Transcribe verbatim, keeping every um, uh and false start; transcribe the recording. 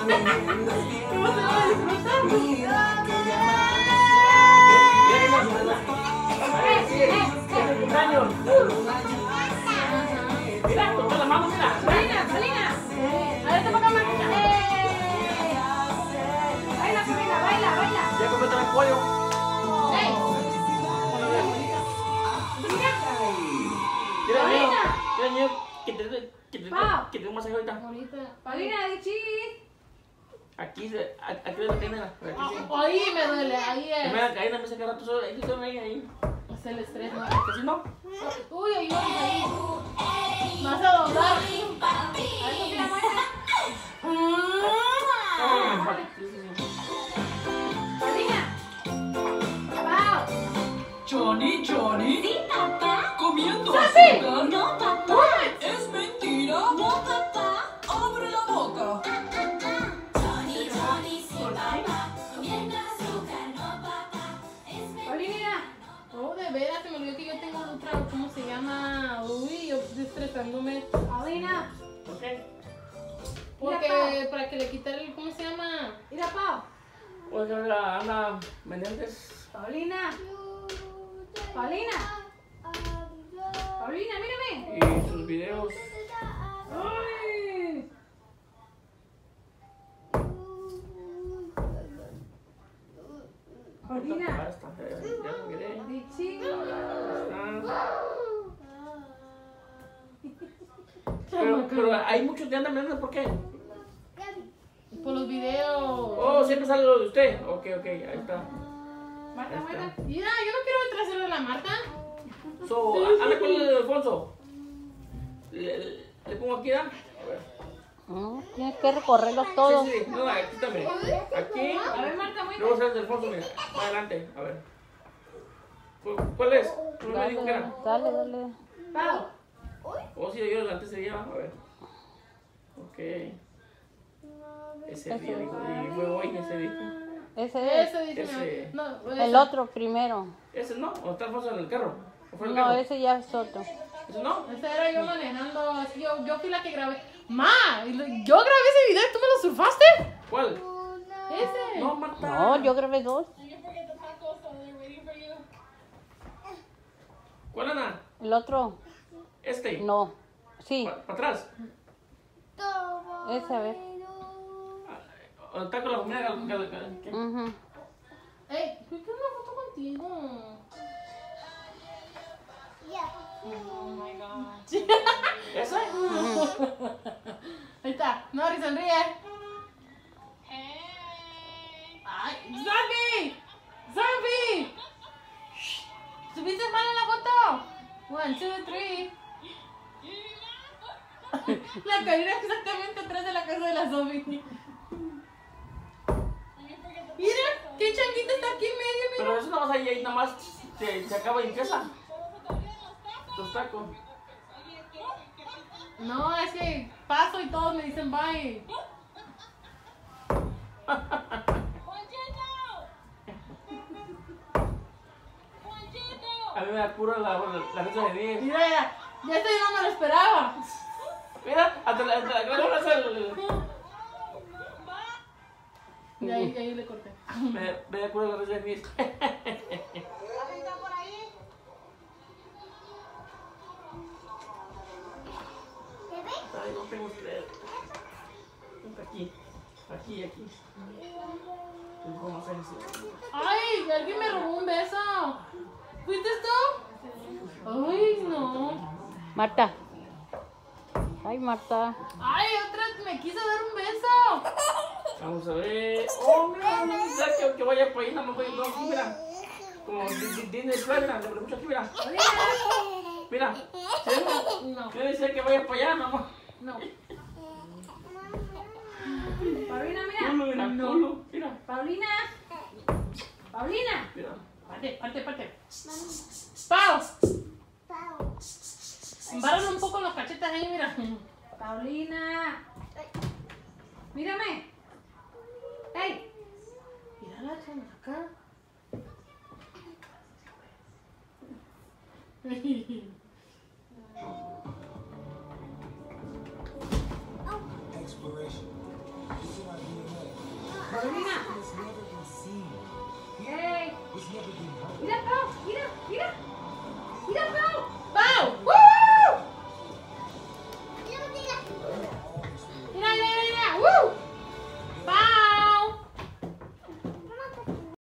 ¿Cómo se va a disfrutar? Mira, toma la mano, mira. Paulina, Paulina. A ver, te toca más. Baila, Paulina, baila, baila. Ya comete el pollo. ¡Ey! Mira, Paulina. niño. Mira, niño. Que te que te Pau. que te un masaje ahorita. Paulina, di cheese. Aquí, se- aquí de la cadena. Aquí sí. Ahí me duele, ahí Que me es. da cadena, me saca rato solo. Ahí tú ahí, ahí. Es el estrés, ¿no? Que si no. Uy, ahí vamos ahí. Vas a doblar. A ver, Sofía, muestra. Paulina. Pau. Johnny, Johnny, Sí, papá. comiendo ¡Safi! azúcar. No, papá. ¿Es mentira? No, papá. Abre la boca. Johnny, Johnny, sí, papá. Comiendo azúcar, no, papá. Es mentira. Paulina. Oh, de veras, se me olvidó que yo tengo otra, ¿cómo se llama? Uy, yo estoy estresándome. Paulina. ¿Por qué? Porque para que le quite el, ¿cómo se llama? Mira, Pau. Oiga, Ana Menéndez. Paulina. Paulina. Paulina, mírame. Y sus videos. Ay. Paulina. Ah, está, ya, ya lo miré. Dichi. Pero, pero hay muchos de Ana Menéndez, ¿por qué? Por los videos. Oh, siempre sale lo de usted. Ok, ok, ahí está. Marta, Ahí Marta. está. Mira, yo no quiero el trasero de la Marta. So, Ana, ¿cuál es el de Alfonso? Le, le- le pongo aquí, ¿da? A ver. No, tienes que recorrerlos todos. Sí, sí, no, aquí también. Aquí. A ver, Marta, muestra. Luego sale el de Alfonso, mira. Más adelante, a ver. ¿Cu- ¿Cuál es? ¿Tú no me Dale, dijo que era? dale, dale. Pau. Oh, sí, yo adelante ese día, a ver. Ok. Ese día, dijo. Y fue hoy ese día. Ese es. Ese dice. Ese. No, El ese. otro primero. ¿Ese no? ¿O está Alfonso en el carro? ¿O fue el No, carro? ese ya es otro. ¿Ese no? Ese era yo manejando. Así, yo, yo fui la que grabé. Ma, y lo- yo grabé ese video y tú me lo surfaste. ¿Cuál? Ese. No, Marta. No, yo grabé dos. ¿Cuál, Ana? El otro, Este. no. Sí, ¿Para atrás? ese, a ver. ¿O está con la comida? gal- gal- gal- ¿qué? Ujú. Ey, ¿por qué una foto contigo? Oh my god. ¿Ese? Ahí está. Nori, sonríe. ¡Ay! ¡Zombie! ¡Zombie! ¿Subiste mal en la foto? One, two, three. La cabina exactamente atrás de la casa de la zombie. Mira, qué changuito está aquí en medio, mira. Pero eso nada más ahí, ahí nada más se, se acaba y empieza. Los tacos. No, es que paso y todos me dicen bye. A mí me da puro la, la, la fecha de diez. Mira, ya, ya esto yo no me lo esperaba. Mira, hasta la, hasta la gran hora es el... Y ahí, ahí le corté. Me, me da puro la fecha de diez. Ay, no tengo ustedes. Aquí, aquí, aquí. Vamos a hacer eso. ¡Ay! Alguien me robó un beso. ¿Fuiste tú? ¡Ay, no! Marta. Ay, Marta. ¡Ay! Otra me quiso dar un beso. Vamos a ver. Oh, mira, mira, que, que vaya por ahí, no me voy a aquí, mira. Como Di- Di- Disney Plus, mira, le mucho aquí, mira. Mira, ¿sí? No, Yo decía que vaya para allá, mamá. no. Paulina, Culo, mira. mira, culo, mira, Paulina. Paulina. mira. Parte, parte, parte. ¡Pau! Embárralo un poco los cachetes ahí, mira. Paulina. Mírame. ¡Ey! Mira la chamaca. Exploration. This is an idea Carolina.